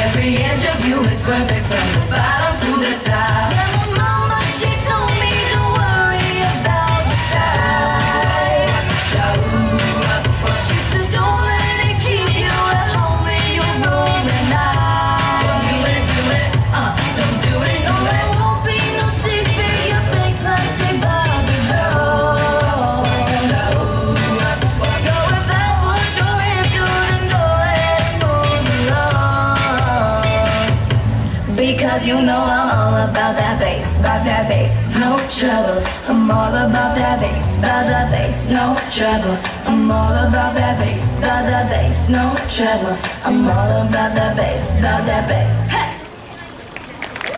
Every inch of you is perfect from the bottom to the top. And my mama, she told me don't worry about the size. She says don't let it keep you at home in your room at night. Don't do it, don't do it, no, there won't be no stick figure, fake plastic Barbie doll. So if that's what you're into, then go ahead and move along. Because you know I'm all about that bass, no trouble. I'm all about that bass, no trouble. I'm all about that bass, no trouble. I'm all about that bass, Hey!